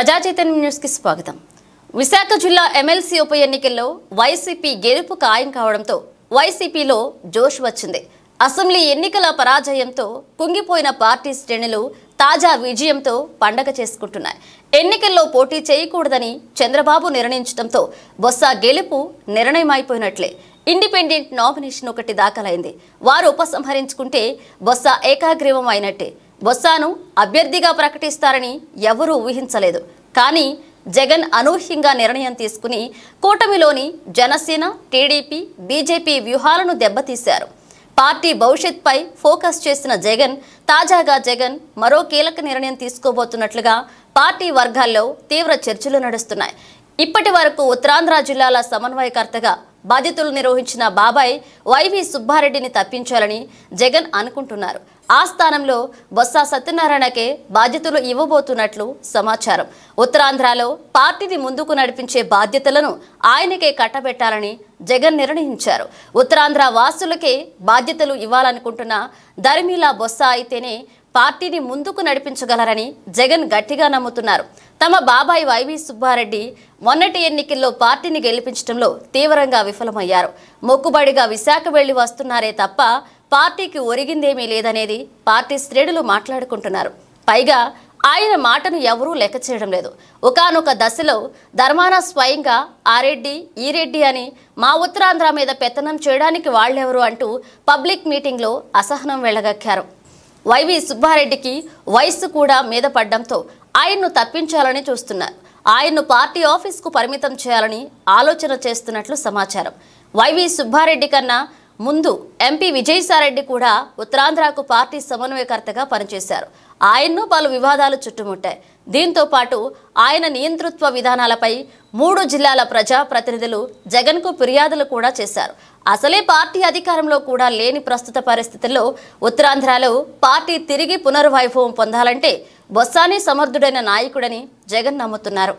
ప్రజాచైతన్యం news కి స్వాగతం. విశాఖ జిల్లా ఎమ్మెల్సీ ఉప ఎన్నికల్లో వైసీపీ గెలుపు ఖాయం కావడంతో వైసీపీలో జోష్ వచ్చింది. అసెంబ్లీ ఎన్నికల పరాజయంతో కుంగిపోయిన పార్టీ శ్రేణులు తాజా విజయంతో పండగ చేసుకుంటున్నాయి. ఎన్నికల్లో పోటీ చేయకూడదని చంద్రబాబు నిర్ణయించడంతో బొత్స గెలుపు నిర్ణయమైపోయినట్లే. ఇండిపెండెంట్ నామినేషన్ ఒకటి దాఖలైంది. వారు ఉపసంహరించుకుంటే బొత్స ఏకాగ్రీవం అయినట్టే. బొత్సను అభ్యర్థిగా ప్రకటిస్తారని ఎవరూ ఊహించలేదు. కానీ జగన్ అనూహ్యంగా నిర్ణయం తీసుకుని కూటమిలోని జనసేన, టీడీపీ, బీజేపీ వ్యూహాలను దెబ్బతీశారు. పార్టీ భవిష్యత్పై ఫోకస్ చేసిన తాజాగా జగన్ మరో కీలక నిర్ణయం తీసుకోబోతున్నట్లుగా పార్టీ వర్గాల్లో తీవ్ర చర్చలు నడుస్తున్నాయి. ఇప్పటి వరకు ఉత్తరాంధ్ర జిల్లాల సమన్వయకర్తగా బాధ్యతలు నిర్వహించిన బాబాయ్ వైవి సుబ్బారెడ్డిని తప్పించాలని జగన్ అనుకుంటున్నారు. ఆ స్థానంలో బొత్స సత్యనారాయణకే బాధ్యతలు ఇవ్వబోతున్నట్లు సమాచారం. ఉత్తరాంధ్రలో పార్టీని ముందుకు నడిపించే బాధ్యతలను ఆయనకే కట్టబెట్టాలని జగన్ నిర్ణయించారు. ఉత్తరాంధ్ర వాసులకే బాధ్యతలు ఇవ్వాలనుకుంటున్న ధర్మిలా బొత్స అయితేనే పార్టీని ముందుకు నడిపించగలరని జగన్ గట్టిగా నమ్ముతున్నారు. తమ బాబాయ్ వైవి సుబ్బారెడ్డి మొన్నటి ఎన్నికల్లో పార్టీని గెలిపించడంలో తీవ్రంగా విఫలమయ్యారు. మొక్కుబడిగా విశాఖ వెళ్లి వస్తున్నారే తప్ప పార్టీకి ఒరిగిందేమీ లేదనేది పార్టీ శ్రేణులు మాట్లాడుకుంటున్నారు. పైగా ఆయన మాటను ఎవరూ లెక్క చేయడం లేదు. ఒకానొక దశలో ధర్మాన స్వయంగా ఆ రెడ్డి, ఈ రెడ్డి అని మా ఉత్తరాంధ్ర మీద పెత్తనం చేయడానికి వాళ్ళెవరు అంటూ పబ్లిక్ మీటింగ్లో అసహనం వెళ్లగక్కారు. వైవి సుబ్బారెడ్డికి వయస్సు కూడా మీద పడ్డంతో ఆయన్ను తప్పించాలని చూస్తున్నారు. ఆయన్ను పార్టీ ఆఫీస్కు పరిమితం చేయాలని ఆలోచన చేస్తున్నట్లు సమాచారం. వైవి సుబ్బారెడ్డి కన్నా ముందు ఎంపీ విజయసాయిరెడ్డి కూడా ఉత్తరాంధ్రకు పార్టీ సమన్వయకర్తగా పనిచేశారు. ఆయన్ను పలు వివాదాలు చుట్టుముట్టాయి. దీంతో పాటు ఆయన నియంతృత్వ విధానాలపై 3 జిల్లాల ప్రజా ప్రతినిధులు జగన్కు ఫిర్యాదులు కూడా చేశారు. అసలే పార్టీ అధికారంలో కూడా లేని ప్రస్తుత పరిస్థితుల్లో ఉత్తరాంధ్రలో పార్టీ తిరిగి పునర్వైభవం పొందాలంటే బొత్సనే సమర్థుడైన నాయకుడని జగన్ నమ్ముతున్నారు.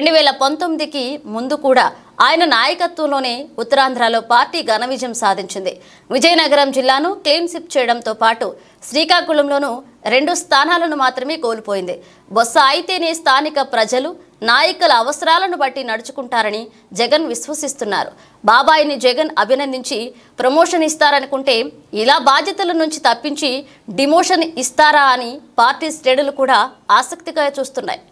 2019కి ముందు కూడా ఆయన నాయకత్వంలోనే ఉత్తరాంధ్రలో పార్టీ ఘన విజయం సాధించింది. విజయనగరం జిల్లాను క్లీన్ స్వీప్ చేయడంతో పాటు శ్రీకాకుళంలోనూ 2 స్థానాలను మాత్రమే కోల్పోయింది. బొత్స అయితేనే స్థానిక ప్రజలు, నాయకుల అవసరాలను బట్టి నడుచుకుంటారని జగన్ విశ్వసిస్తున్నారు. బాబాయిని జగన్ అభినందించి ప్రమోషన్ ఇస్తారనుకుంటే ఇలా బాధ్యతల నుంచి తప్పించి డిమోషన్ ఇస్తారా అని పార్టీ శ్రేణులు కూడా ఆసక్తిగా చూస్తున్నాయి.